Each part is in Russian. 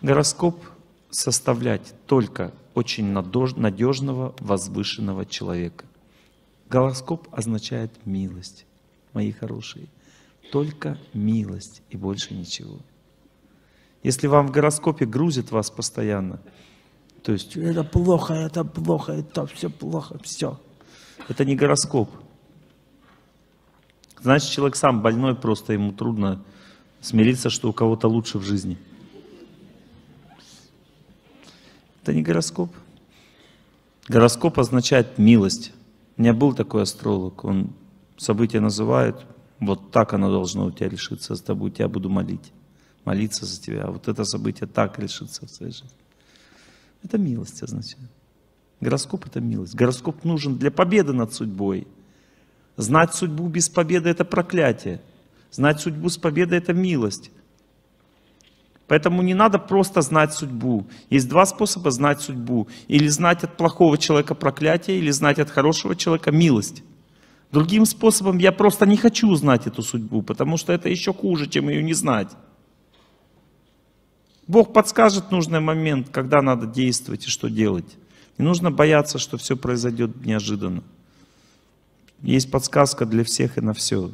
Гороскоп составлять только очень надежного, возвышенного человека. Гороскоп означает милость, мои хорошие. Только милость и больше ничего. Если вам в гороскопе грузит вас постоянно, то есть это плохо, это все плохо, все. Это не гороскоп. Значит, человек сам больной, просто ему трудно смириться, что у кого-то лучше в жизни. Это не гороскоп. Гороскоп означает милость. У меня был такой астролог, он события называет, вот так оно должно у тебя решиться, с тобой тебя буду молиться за тебя, а вот это событие так решится в своей жизни. Это милость означает. Гороскоп — это милость. Гороскоп нужен для победы над судьбой. Знать судьбу без победы — это проклятие. Знать судьбу с победой — это милость. Поэтому не надо просто знать судьбу. Есть два способа знать судьбу. Или знать от плохого человека проклятие, или знать от хорошего человека милость. Другим способом я просто не хочу знать эту судьбу, потому что это еще хуже, чем ее не знать. Бог подскажет нужный момент, когда надо действовать и что делать. Не нужно бояться, что все произойдет неожиданно. Есть подсказка для всех и на все.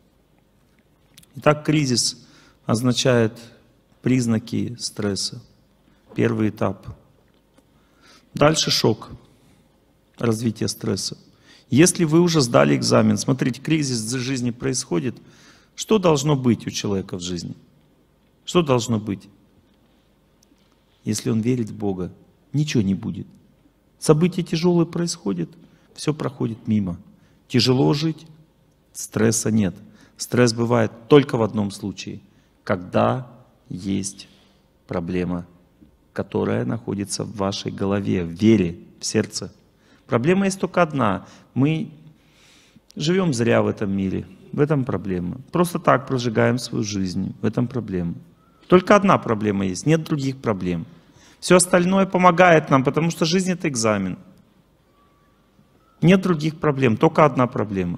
Итак, кризис означает признаки стресса. Первый этап. Дальше шок. Развитие стресса. Если вы уже сдали экзамен, смотрите, кризис в жизни происходит, что должно быть у человека в жизни? Что должно быть? Если он верит в Бога, ничего не будет. События тяжелые происходят, все проходит мимо. Тяжело жить, стресса нет. Стресс бывает только в одном случае, когда есть проблема, которая находится в вашей голове, в вере, в сердце. Проблема есть только одна. Мы живем зря в этом мире. В этом проблема. Просто так прожигаем свою жизнь. В этом проблема. Только одна проблема есть, нет других проблем. Все остальное помогает нам, потому что жизнь — это экзамен. Нет других проблем, только одна проблема.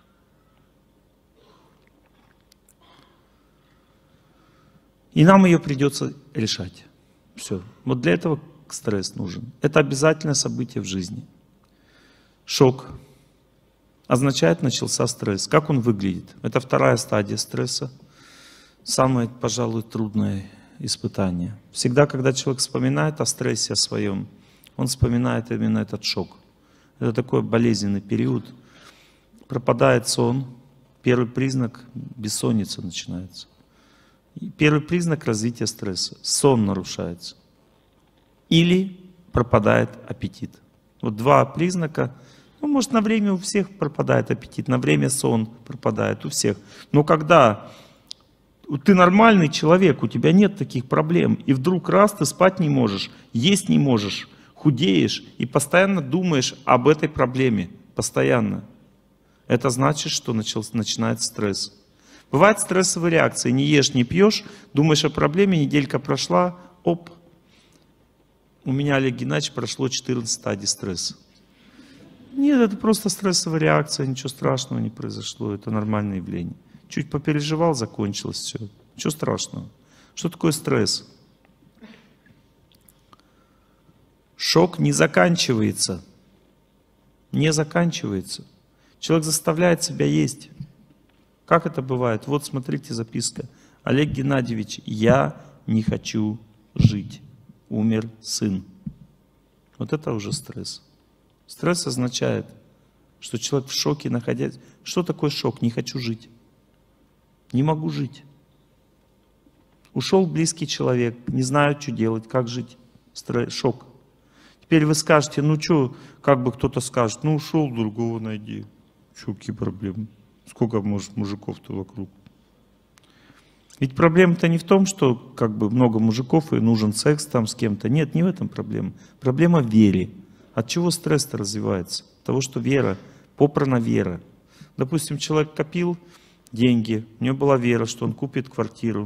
И нам ее придется решать. Все. Вот для этого стресс нужен. Это обязательное событие в жизни. Шок означает, начался стресс. Как он выглядит? Это вторая стадия стресса. Самое, пожалуй, трудное испытание. Всегда, когда человек вспоминает о стрессе о своем, он вспоминает именно этот шок. Это такой болезненный период. Пропадает сон. Первый признак — бессонница начинается. И первый признак развития стресса. Сон нарушается. Или пропадает аппетит. Вот два признака. Ну, может, на время у всех пропадает аппетит, на время сон пропадает у всех. Но когда ты нормальный человек, у тебя нет таких проблем, и вдруг раз ты спать не можешь, есть не можешь, худеешь и постоянно думаешь об этой проблеме. Постоянно. Это значит, что начинается стресс. Бывают стрессовые реакции. Не ешь, не пьешь, думаешь о проблеме, неделька прошла, оп. У меня, Олег Геннадьевич, прошло 14 стадий стресса. Нет, это просто стрессовая реакция, ничего страшного не произошло, это нормальное явление. Чуть попереживал, закончилось все. Ничего страшного. Что такое стресс? Шок не заканчивается. Не заканчивается. Человек заставляет себя есть. Как это бывает? Вот смотрите записка. Олег Геннадьевич, я не хочу жить. Умер сын. Вот это уже стресс. Стресс означает, что человек в шоке находясь. Что такое шок? Не хочу жить. Не могу жить. Ушел близкий человек, не знаю, что делать, как жить. Шок. Теперь вы скажете, ну что, как бы кто-то скажет, ну ушел, другого найди. Что, какие проблемы? Сколько, может, мужиков-то вокруг? Ведь проблема-то не в том, что как бы много мужиков и нужен секс там с кем-то. Нет, не в этом проблема. Проблема в вере. От чего стресс-то развивается? От того, что вера, попрана вера. Допустим, человек копил деньги, у него была вера, что он купит квартиру.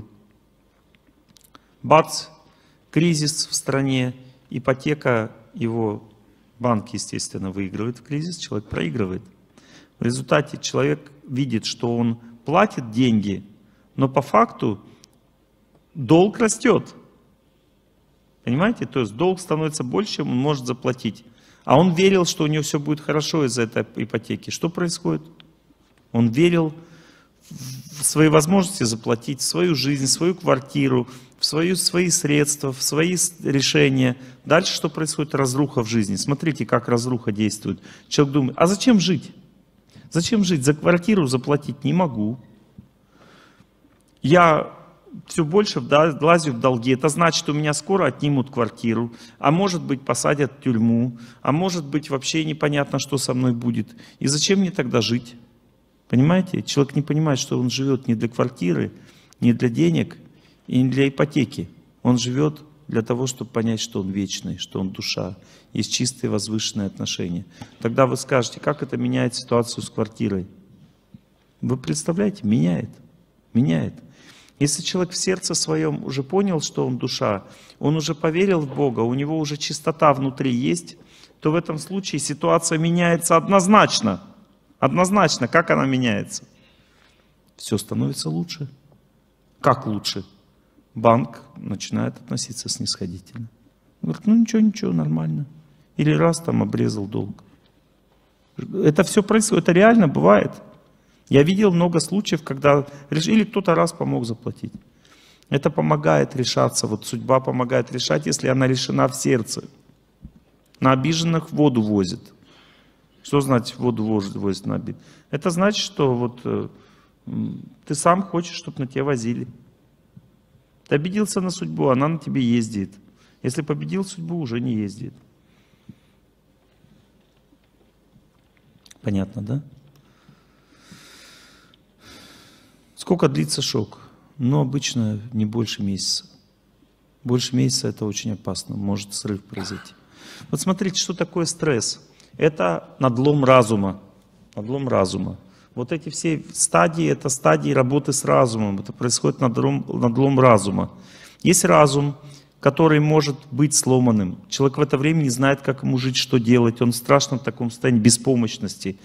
Бац, кризис в стране, ипотека его, банк, естественно, выигрывает в кризис, человек проигрывает. В результате человек видит, что он платит деньги, но по факту долг растет. Понимаете? То есть долг становится больше, чем он может заплатить. А он верил, что у него все будет хорошо из-за этой ипотеки. Что происходит? Он верил в свои возможности заплатить, в свою жизнь, в свою квартиру, в свои средства, в свои решения. Дальше что происходит? Разруха в жизни. Смотрите, как разруха действует. Человек думает, а зачем жить? Зачем жить? За квартиру заплатить не могу. Я все больше влазю в долги. Это значит, у меня скоро отнимут квартиру, а может быть посадят в тюрьму, а может быть вообще непонятно, что со мной будет. И зачем мне тогда жить? Понимаете? Человек не понимает, что он живет не для квартиры, не для денег и не для ипотеки. Он живет для того, чтобы понять, что он вечный, что он душа. Есть чистые возвышенные отношения. Тогда вы скажете, как это меняет ситуацию с квартирой? Вы представляете? Меняет. Меняет. Если человек в сердце своем уже понял, что он душа, он уже поверил в Бога, у него уже чистота внутри есть, то в этом случае ситуация меняется однозначно. Однозначно. Как она меняется? Все становится лучше. Как лучше? Банк начинает относиться снисходительно. Говорит, ну ничего, нормально. Или раз там обрезал долг. Это все происходит, это реально бывает. Я видел много случаев, когда или кто-то раз помог заплатить. Это помогает решаться. Вот судьба помогает решать, если она решена в сердце. На обиженных воду возит. Что значит воду возит на обид? Это значит, что вот ты сам хочешь, чтобы на тебя возили. Ты обиделся на судьбу, она на тебе ездит. Если победил судьбу, уже не ездит. Понятно, да? Сколько длится шок? Ну, обычно не больше месяца. Больше месяца это очень опасно, может срыв произойти. Вот смотрите, что такое стресс. Это надлом разума. Надлом разума. Вот эти все стадии, это стадии работы с разумом. Это происходит надлом разума. Есть разум, который может быть сломанным. Человек в это время не знает, как ему жить, что делать. Он в страшном таком состоянии беспомощности.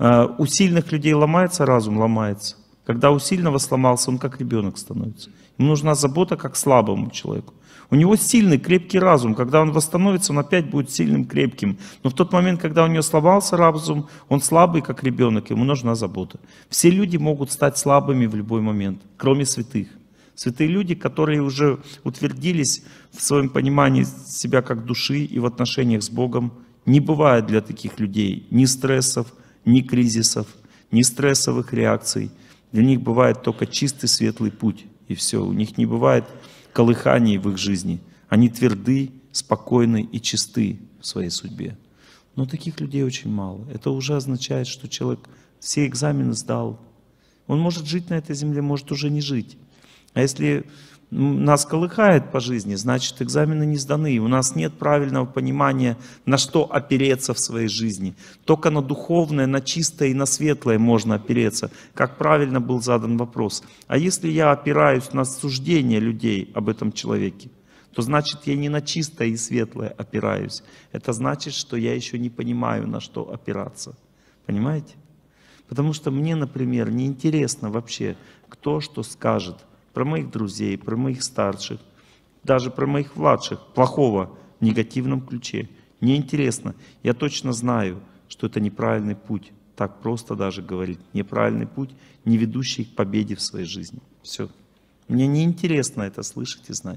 У сильных людей ломается разум, ломается. Когда у сильного сломался, он как ребенок становится. Ему нужна забота как слабому человеку. У него сильный, крепкий разум. Когда он восстановится, он опять будет сильным, крепким. Но в тот момент, когда у него сломался разум, он слабый, как ребенок, ему нужна забота. Все люди могут стать слабыми в любой момент, кроме святых. Святые люди, которые уже утвердились в своем понимании себя как души и в отношениях с Богом, не бывает для таких людей ни стрессов, ни кризисов, ни стрессовых реакций. Для них бывает только чистый светлый путь, и все. У них не бывает колыханий в их жизни. Они тверды, спокойны и чисты в своей судьбе. Но таких людей очень мало. Это уже означает, что человек все экзамены сдал. Он может жить на этой земле, может уже не жить. А если нас колыхает по жизни, значит экзамены не сданы. У нас нет правильного понимания, на что опереться в своей жизни. Только на духовное, на чистое и на светлое можно опереться. Как правильно был задан вопрос. А если я опираюсь на суждение людей об этом человеке, то значит я не на чистое и светлое опираюсь. Это значит, что я еще не понимаю, на что опираться. Понимаете? Потому что мне, например, неинтересно вообще, кто что скажет. Про моих друзей, про моих старших, даже про моих младших, плохого, в негативном ключе. Неинтересно. Я точно знаю, что это неправильный путь. Так просто даже говорить. Неправильный путь, не ведущий к победе в своей жизни. Все. Мне неинтересно это слышать и знать.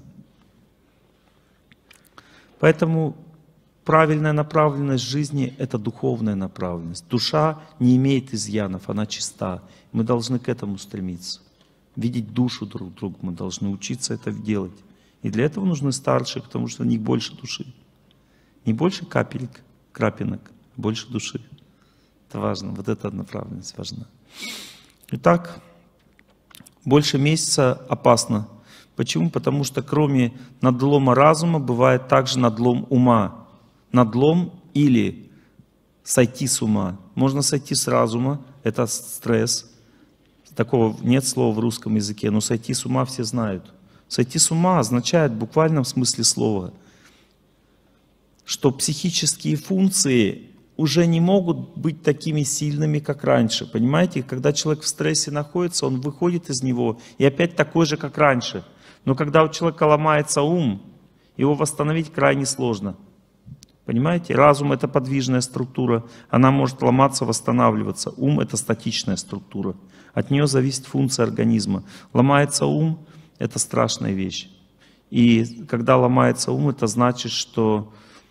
Поэтому правильная направленность жизни – это духовная направленность. Душа не имеет изъянов, она чиста. Мы должны к этому стремиться. Видеть душу друг друга, мы должны учиться это делать. И для этого нужны старшие, потому что в них больше души. Не больше капелек, крапинок, а больше души. Это важно, вот эта направленность важна. Итак, больше месяца опасно. Почему? Потому что кроме надлома разума бывает также надлом ума. Надлом или сойти с ума. Можно сойти с разума, это стресс. Такого нет слова в русском языке, но сойти с ума все знают. Сойти с ума означает в буквальном смысле слова, что психические функции уже не могут быть такими сильными, как раньше. Понимаете, когда человек в стрессе находится, он выходит из него и опять такой же, как раньше. Но когда у человека ломается ум, его восстановить крайне сложно. Понимаете? Разум — это подвижная структура, она может ломаться, восстанавливаться. Ум — это статичная структура. От нее зависит функция организма. Ломается ум — это страшная вещь. И когда ломается ум, это значит, что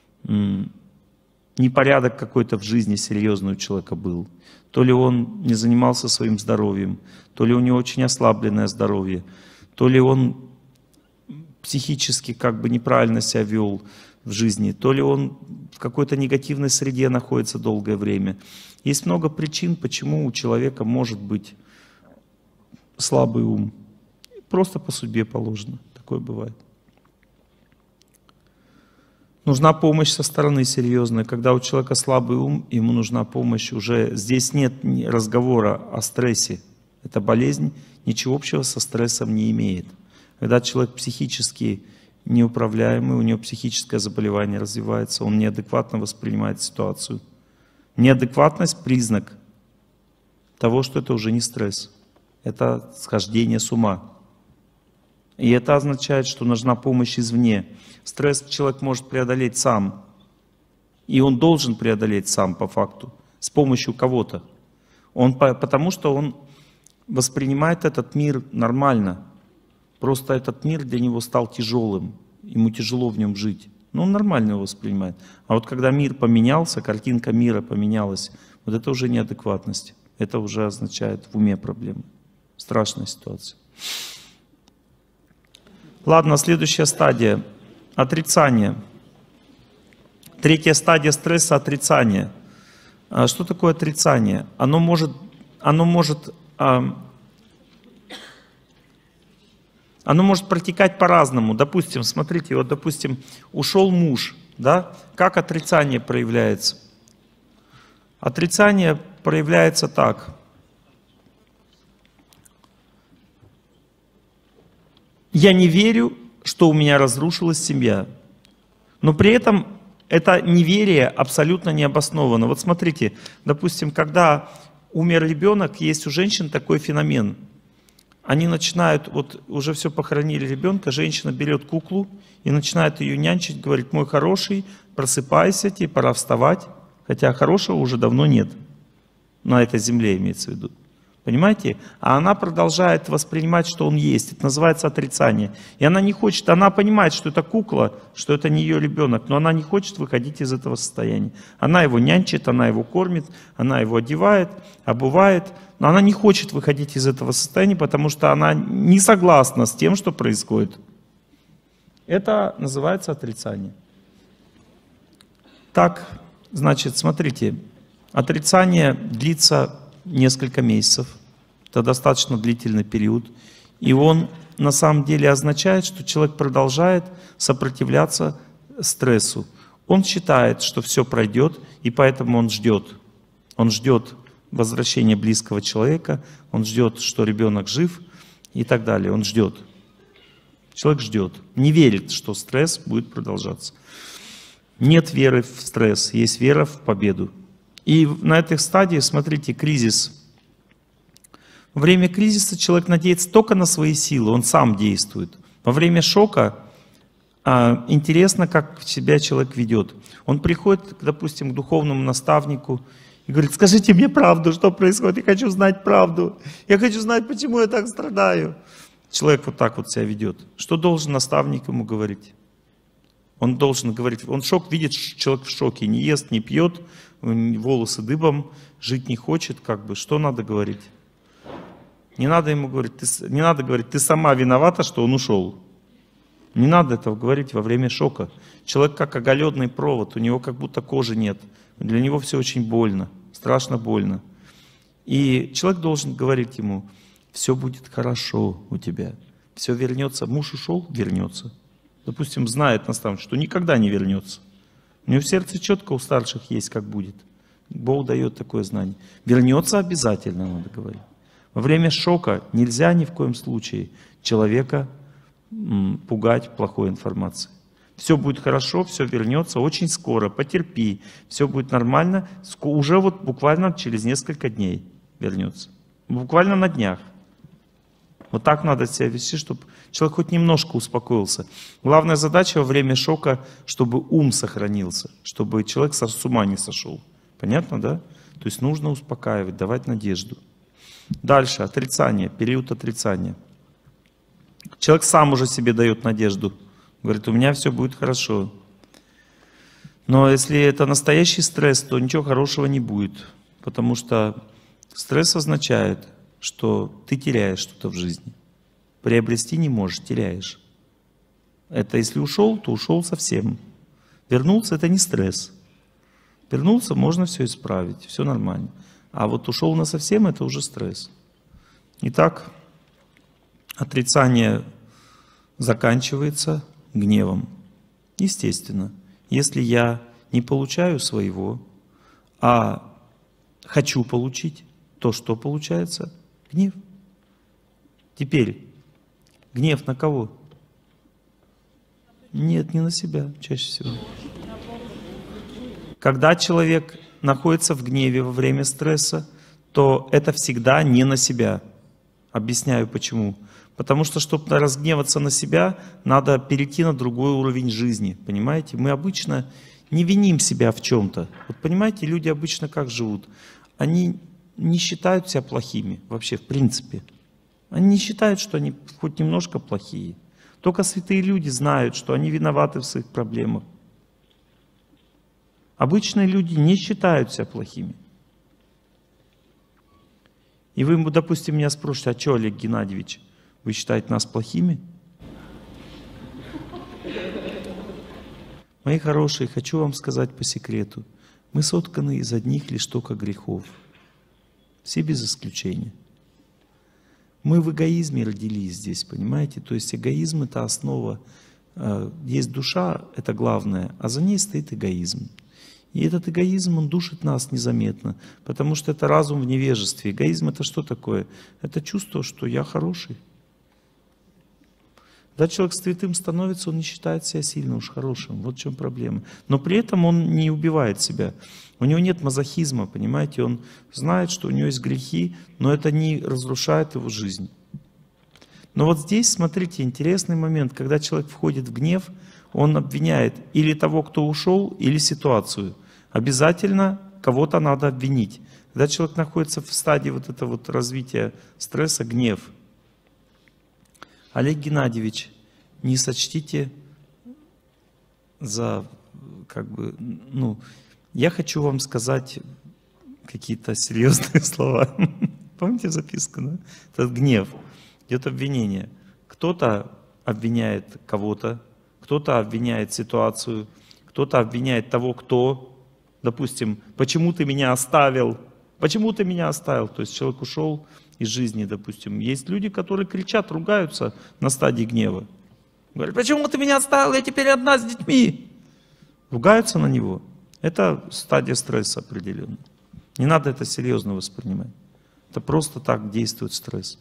непорядок какой-то в жизни серьезный у человека был. То ли он не занимался своим здоровьем, то ли у него очень ослабленное здоровье, то ли он психически как бы неправильно себя вел в жизни, то ли он в какой-то негативной среде находится долгое время. Есть много причин, почему у человека может быть слабый ум. Просто по судьбе положено. Такое бывает. Нужна помощь со стороны серьезная. Когда у человека слабый ум, ему нужна помощь. Уже здесь нет разговора о стрессе. Эта болезнь ничего общего со стрессом не имеет. Когда человек психически неуправляемый, у него психическое заболевание развивается, он неадекватно воспринимает ситуацию. Неадекватность — признак того, что это уже не стресс. Это схождение с ума. И это означает, что нужна помощь извне. Стресс человек может преодолеть сам. И он должен преодолеть сам по факту, с помощью кого-то. Потому что он воспринимает этот мир нормально. Просто этот мир для него стал тяжелым. Ему тяжело в нем жить. Но он нормально его воспринимает. А вот когда мир поменялся, картинка мира поменялась, вот это уже неадекватность. Это уже означает в уме проблемы. Страшная ситуация. Ладно, следующая стадия. Отрицание. Третья стадия стресса — отрицание. Что такое отрицание? Оно может протекать по-разному. Допустим, смотрите, вот, допустим, ушел муж, да? Как отрицание проявляется? Отрицание проявляется так. Я не верю, что у меня разрушилась семья. Но при этом это неверие абсолютно не обосновано. Вот смотрите, допустим, когда умер ребенок, есть у женщин такой феномен. Они начинают, вот уже все похоронили ребенка, женщина берет куклу и начинает ее нянчить, говорит: мой хороший, просыпайся, тебе пора вставать. Хотя хорошего уже давно нет. На этой земле имеется в виду. Понимаете? А она продолжает воспринимать, что он есть. Это называется отрицание. И она не хочет, она понимает, что это кукла, что это не ее ребенок, но она не хочет выходить из этого состояния. Она его нянчит, она его кормит, она его одевает, обувает, но она не хочет выходить из этого состояния, потому что она не согласна с тем, что происходит. Это называется отрицание. Так, значит, смотрите, отрицание длится несколько месяцев. Это достаточно длительный период. И он на самом деле означает, что человек продолжает сопротивляться стрессу. Он считает, что все пройдет, и поэтому он ждет. Он ждет возвращения близкого человека, он ждет, что ребенок жив и так далее. Он ждет. Человек ждет. Не верит, что стресс будет продолжаться. Нет веры в стресс, есть вера в победу. И на этой стадии, смотрите, кризис. Во время кризиса человек надеется только на свои силы, он сам действует. Во время шока интересно, как себя человек ведет. Он приходит, допустим, к духовному наставнику и говорит: скажите мне правду, что происходит, я хочу знать правду, я хочу знать, почему я так страдаю. Человек вот так вот себя ведет. Что должен наставник ему говорить? Он должен говорить, он шок видит, человек в шоке, не ест, не пьет, волосы дыбом, жить не хочет, как бы, что надо говорить? Не надо ему говорить, не надо говорить, ты сама виновата, что он ушел. Не надо этого говорить во время шока. Человек как оголенный провод, у него как будто кожи нет. Для него все очень больно, страшно больно. И человек должен говорить ему: все будет хорошо у тебя, все вернется. Муж ушел, вернется. Допустим, знает наставник, что никогда не вернется. У него в сердце четко у старших есть, как будет. Бог дает такое знание. Вернется обязательно, надо говорить. Во время шока нельзя ни в коем случае человека пугать плохой информацией. Все будет хорошо, все вернется очень скоро, потерпи, все будет нормально. Уже вот буквально через несколько дней вернется. Буквально на днях. Вот так надо себя вести, чтобы человек хоть немножко успокоился. Главная задача во время шока, чтобы ум сохранился, чтобы человек с ума не сошел. Понятно, да? То есть нужно успокаивать, давать надежду. Дальше, отрицание, период отрицания. Человек сам уже себе дает надежду. Говорит, у меня все будет хорошо. Но если это настоящий стресс, то ничего хорошего не будет. Потому что стресс означает, что ты теряешь что-то в жизни. Приобрести не можешь, теряешь. Это если ушел, то ушел совсем. Вернулся — это не стресс. Вернулся, можно все исправить, все нормально. А вот ушел насовсем — это уже стресс. Итак, отрицание заканчивается гневом. Естественно, если я не получаю своего, а хочу получить, то что получается? Гнев. Теперь, гнев на кого? Нет, не на себя, чаще всего. Когда человек находится в гневе во время стресса, то это всегда не на себя. Объясняю почему. Потому что, чтобы разгневаться на себя, надо перейти на другой уровень жизни. Понимаете? Мы обычно не виним себя в чем-то. Вот понимаете, люди обычно как живут? Они не считают себя плохими вообще, в принципе. Они не считают, что они хоть немножко плохие. Только святые люди знают, что они виноваты в своих проблемах. Обычные люди не считают себя плохими. И вы, допустим, меня спросите, а что, Олег Геннадьевич, вы считаете нас плохими? Мои хорошие, хочу вам сказать по секрету. Мы сотканы из одних лишь только грехов. Все без исключения. Мы в эгоизме родились здесь, понимаете? То есть эгоизм — это основа. Есть душа, это главное, а за ней стоит эгоизм. И этот эгоизм, он душит нас незаметно, потому что это разум в невежестве. Эгоизм — это что такое? Это чувство, что я хороший. Когда человек святым становится, он не считает себя сильно уж хорошим. Вот в чем проблема. Но при этом он не убивает себя. У него нет мазохизма, понимаете? Он знает, что у него есть грехи, но это не разрушает его жизнь. Но вот здесь, смотрите, интересный момент. Когда человек входит в гнев, он обвиняет или того, кто ушел, или ситуацию. Обязательно кого-то надо обвинить. Когда человек находится в стадии вот этого вот развития стресса, гнев. Олег Геннадьевич, не сочтите за, я хочу вам сказать какие-то серьезные слова. Помните записку, да? Это гнев, идет обвинение. Кто-то обвиняет кого-то, кто-то обвиняет ситуацию, кто-то обвиняет того, кто, допустим, почему ты меня оставил, почему ты меня оставил, то есть человек ушел из жизни, допустим. Есть люди, которые кричат, ругаются на стадии гнева. Говорят, почему ты меня оставил, я теперь одна с детьми. Ругаются на него. Это стадия стресса определенная. Не надо это серьезно воспринимать. Это просто так действует стресс.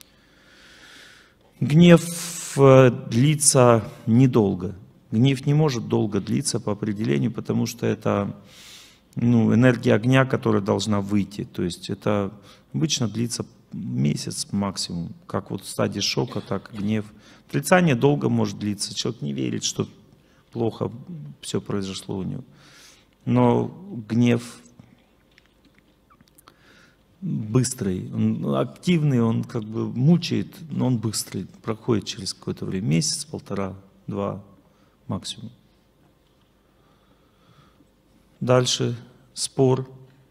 Гнев длится недолго. Гнев не может долго длиться по определению, потому что это энергия огня, которая должна выйти. То есть это обычно длится месяц максимум. Как вот в стадии шока, так и гнев. Отрицание долго может длиться. Человек не верит, что плохо все произошло у него. Но гнев быстрый, он активный, он как бы мучает, но он быстрый, проходит через какое-то время, месяц, полтора, два максимум. Дальше спор.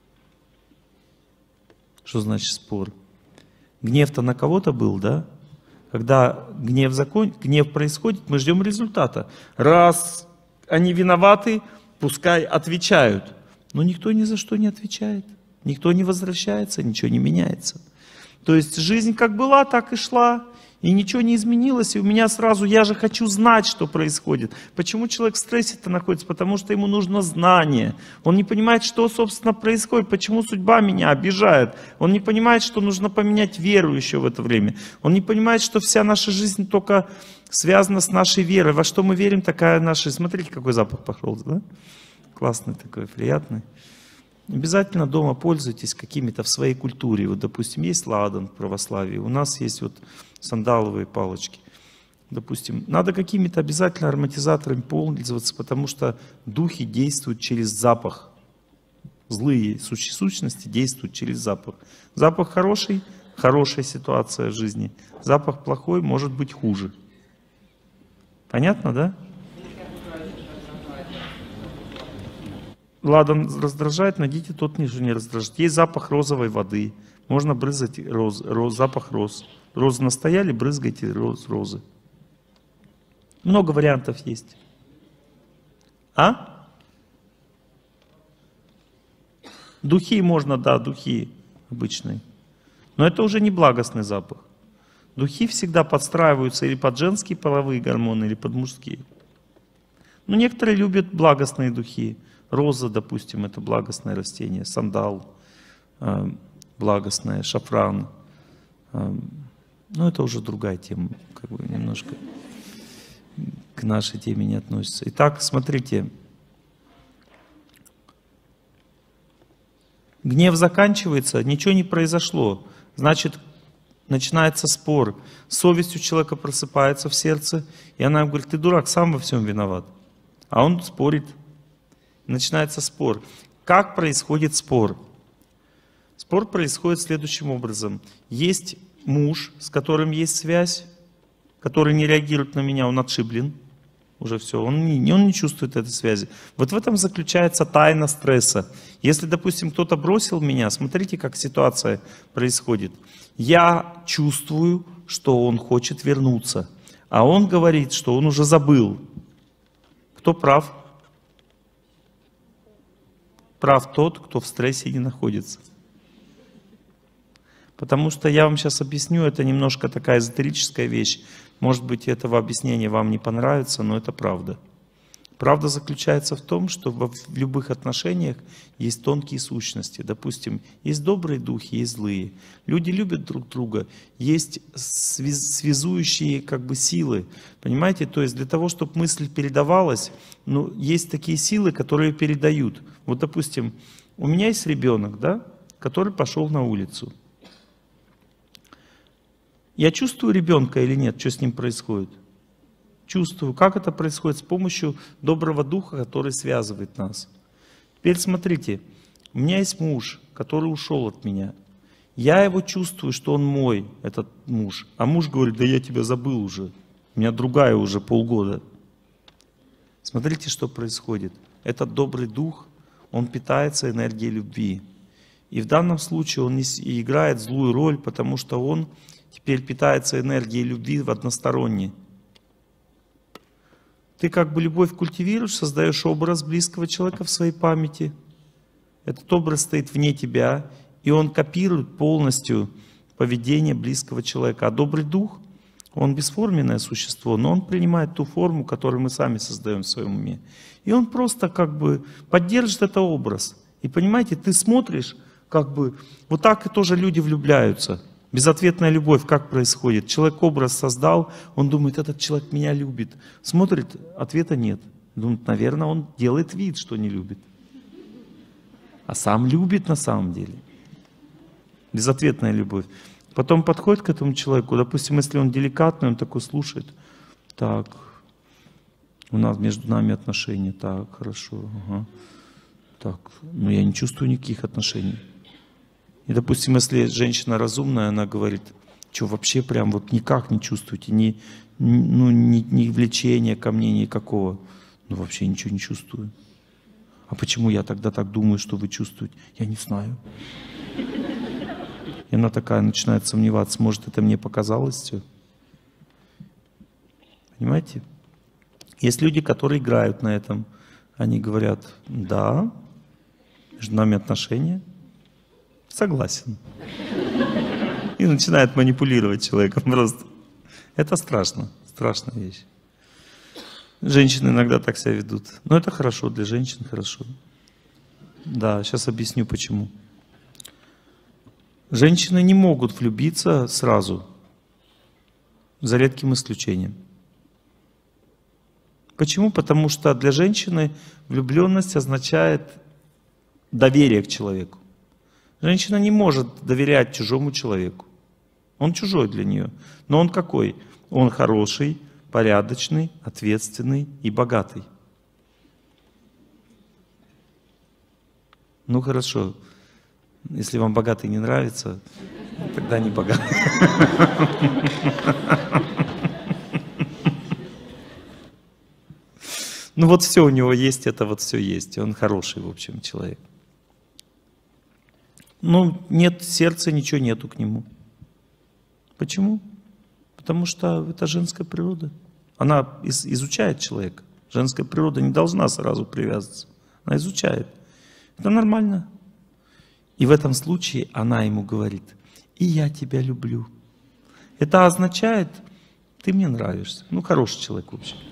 Что значит спор? Гнев-то на кого-то был, да? Когда гнев происходит, мы ждем результата. Раз они виноваты, пускай отвечают. Но никто ни за что не отвечает. Никто не возвращается, ничего не меняется. То есть жизнь как была, так и шла. И ничего не изменилось. И у меня сразу, я же хочу знать, что происходит. Почему человек в стрессе-то находится? Потому что ему нужно знание. Он не понимает, что, собственно, происходит. Почему судьба меня обижает. Он не понимает, что нужно поменять веру еще в это время. Он не понимает, что вся наша жизнь только связана с нашей верой. Во что мы верим, такая наша... Смотрите, какой запах пошел, да? Классный такой, приятный. Обязательно дома пользуйтесь какими-то в своей культуре. Вот, допустим, есть ладан в православии, у нас есть вот сандаловые палочки. Допустим, надо какими-то обязательно ароматизаторами пользоваться, потому что духи действуют через запах. Злые сущности действуют через запах. Запах хороший — хорошая ситуация в жизни. Запах плохой — может быть хуже. Понятно, да? Ладан раздражает, найдите тот, что не раздражает. Есть запах розовой воды. Можно брызгать запах роз. Розы настояли, брызгайте розы. Много вариантов есть. А? Духи можно, да, духи обычные. Но это уже не благостный запах. Духи всегда подстраиваются или под женские половые гормоны, или под мужские. Но некоторые любят благостные духи. Роза, допустим, это благостное растение. Сандал, благостное, шафран. Но это уже другая тема, как бы немножко к нашей теме не относится. Итак, смотрите. Гнев заканчивается, ничего не произошло. Значит, начинается спор. Совесть у человека просыпается в сердце, и она говорит: ты дурак, сам во всем виноват. А он спорит. Начинается спор. Как происходит спор? Спор происходит следующим образом. Есть муж, с которым есть связь, который не реагирует на меня, он отшиблен. Уже все, он не чувствует этой связи. Вот в этом заключается тайна стресса. Если, допустим, кто-то бросил меня, смотрите, как ситуация происходит. Я чувствую, что он хочет вернуться, а он говорит, что он уже забыл. Кто прав? Прав тот, кто в стрессе не находится. Потому что я вам сейчас объясню, это немножко такая эзотерическая вещь. Может быть, этого объяснения вам не понравится, но это правда. Правда заключается в том, что в любых отношениях есть тонкие сущности. Допустим, есть добрые духи, есть злые. Люди любят друг друга, есть связующие как бы силы. Понимаете? То есть для того, чтобы мысль передавалась, ну, есть такие силы, которые передают. Вот, допустим, у меня есть ребенок, да, который пошел на улицу. Я чувствую ребенка или нет, что с ним происходит? Чувствую. Как это происходит? С помощью доброго духа, который связывает нас. Теперь смотрите, у меня есть муж, который ушел от меня. Я его чувствую, что он мой, этот муж. А муж говорит: да я тебя забыл уже. У меня другая уже полгода. Смотрите, что происходит. Этот добрый дух, он питается энергией любви. И в данном случае он играет злую роль, потому что он теперь питается энергией любви в односторонне. Ты как бы любовь культивируешь, создаешь образ близкого человека в своей памяти. Этот образ стоит вне тебя, и он копирует полностью поведение близкого человека. А добрый дух, он бесформенное существо, но он принимает ту форму, которую мы сами создаем в своем уме. И он просто как бы поддержит этот образ. И понимаете, ты смотришь, как бы, вот так и тоже люди влюбляются. Безответная любовь как происходит? Человек образ создал, он думает: этот человек меня любит. Смотрит, ответа нет. Думает: наверное, он делает вид, что не любит. А сам любит на самом деле. Безответная любовь. Потом подходит к этому человеку, допустим, если он деликатный, он такой слушает: так, у нас между нами отношения, так, хорошо, ага. Так, но я не чувствую никаких отношений. И, допустим, если женщина разумная, она говорит: что вообще прям вот никак не чувствуете, ни влечения ко мне никакого. Ну вообще ничего не чувствую. А почему я тогда так думаю, что вы чувствуете? Я не знаю. И она такая начинает сомневаться: может, это мне показалось все? Понимаете? Есть люди, которые играют на этом. Они говорят: да, между нами отношения. Согласен. И начинает манипулировать человеком просто. Это страшно, страшная вещь. Женщины иногда так себя ведут. Но это хорошо, для женщин хорошо. Да, сейчас объясню почему. Женщины не могут влюбиться сразу, за редким исключением. Почему? Потому что для женщины влюбленность означает доверие к человеку. Женщина не может доверять чужому человеку. Он чужой для нее. Но он какой? Он хороший, порядочный, ответственный и богатый. Ну хорошо, если вам богатый не нравится, тогда не богатый. Ну вот все у него есть, это вот все есть. Он хороший, в общем, человек. Ну, нет сердца, ничего нету к нему. Почему? Потому что это женская природа. Она изучает человека. Женская природа не должна сразу привязываться. Она изучает. Это нормально. И в этом случае она ему говорит: и я тебя люблю. Это означает, ты мне нравишься. Ну, хороший человек, в общем.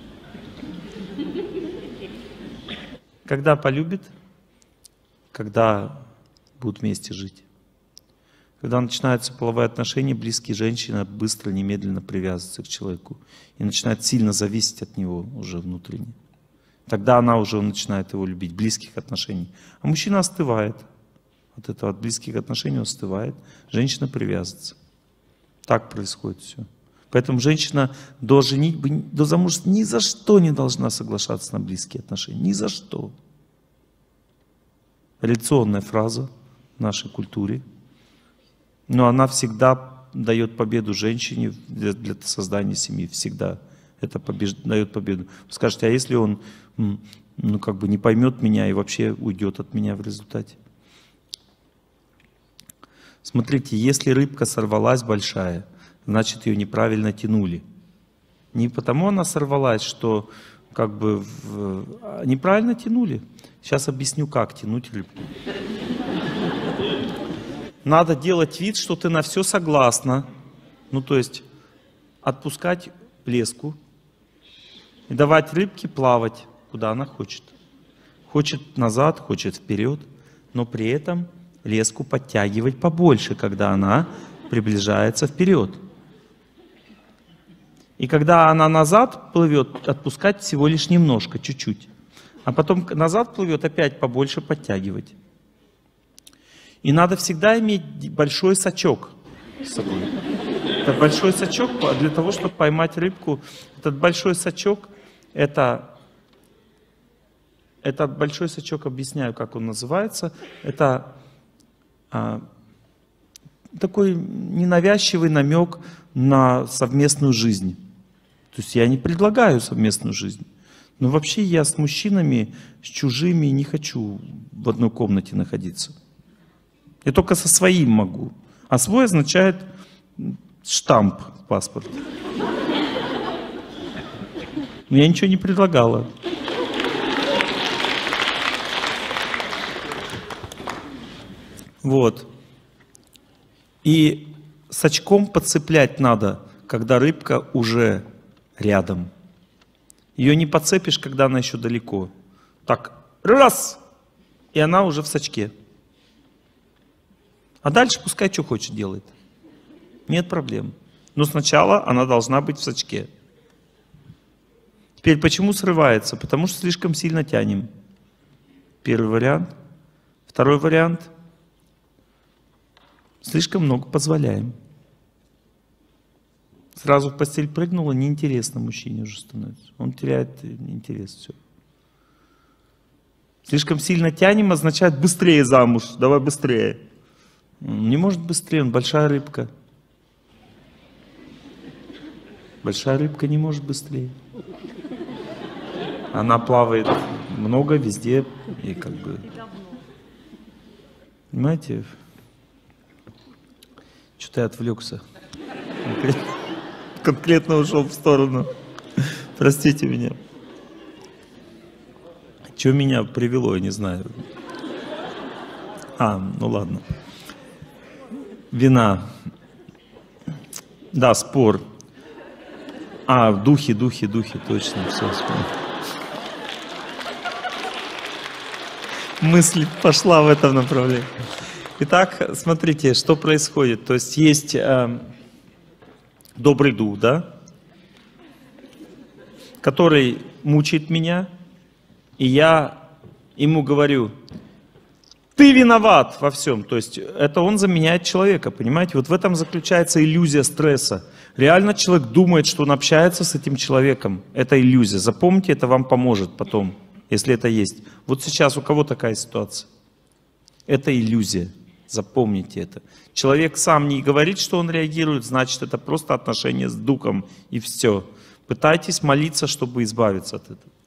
Когда полюбит, когда будут вместе жить. Когда начинаются половые отношения, близкие женщины быстро, немедленно привязываются к человеку и начинают сильно зависеть от него уже внутренне. Тогда она уже начинает его любить, близких отношений. А мужчина остывает. От этого, от близких отношений он остывает. Женщина привязывается. Так происходит все. Поэтому женщина до женитьбы, до замужества ни за что не должна соглашаться на близкие отношения. Ни за что. Реляционная фраза в нашей культуре. Но она всегда дает победу женщине для создания семьи. Всегда. Это дает победу. Вы скажете, а если он как бы не поймет меня и вообще уйдет от меня в результате? Смотрите, если рыбка сорвалась большая, значит ее неправильно тянули. Не потому она сорвалась, что как бы неправильно тянули. Сейчас объясню, как тянуть рыбку. Надо делать вид, что ты на все согласна. Ну то есть отпускать леску и давать рыбке плавать, куда она хочет. Хочет назад, хочет вперед, но при этом леску подтягивать побольше, когда она приближается вперед. И когда она назад плывет, отпускать всего лишь немножко, чуть-чуть. А потом назад плывет, опять побольше подтягивать. И надо всегда иметь большой сачок с собой. Это большой сачок для того, чтобы поймать рыбку. Этот большой сачок, этот большой сачок, объясняю, как он называется. Это такой ненавязчивый намек на совместную жизнь. То есть я не предлагаю совместную жизнь. Но вообще я с мужчинами, с чужими не хочу в одной комнате находиться. Я только со своим могу. А свой означает штамп в паспорте. Но я ничего не предлагала. Вот. И с очком подцеплять надо, когда рыбка уже рядом. Ее не подцепишь, когда она еще далеко. Так, раз! И она уже в сачке. А дальше пускай что хочет делает. Нет проблем. Но сначала она должна быть в сачке. Теперь почему срывается? Потому что слишком сильно тянем. Первый вариант. Второй вариант. Слишком много позволяем. Сразу в постель прыгнула, неинтересно мужчине уже становится. Он теряет интерес. Все. Слишком сильно тянем означает быстрее замуж. Давай быстрее. Он не может быстрее, он большая рыбка. Большая рыбка не может быстрее. Она плавает много везде и как бы... Понимаете? Что-то я отвлекся. Конкретно ушел в сторону. Простите меня. Что меня привело, я не знаю. Ну ладно. Вина. Да, спор. Духи, точно, все вспомнил. Мысль пошла в этом направлении. Итак, смотрите, что происходит. То есть есть добрый дух, да, который мучает меня, и я ему говорю: Ты виноват во всем. То есть это он заменяет человека, понимаете? Вот в этом заключается иллюзия стресса. Реально человек думает, что он общается с этим человеком. Это иллюзия. Запомните, это вам поможет потом, если это есть. Вот сейчас у кого такая ситуация? Это иллюзия. Запомните это. Человек сам не говорит, что он реагирует, значит, это просто отношения с духом и все. Пытайтесь молиться, чтобы избавиться от этого.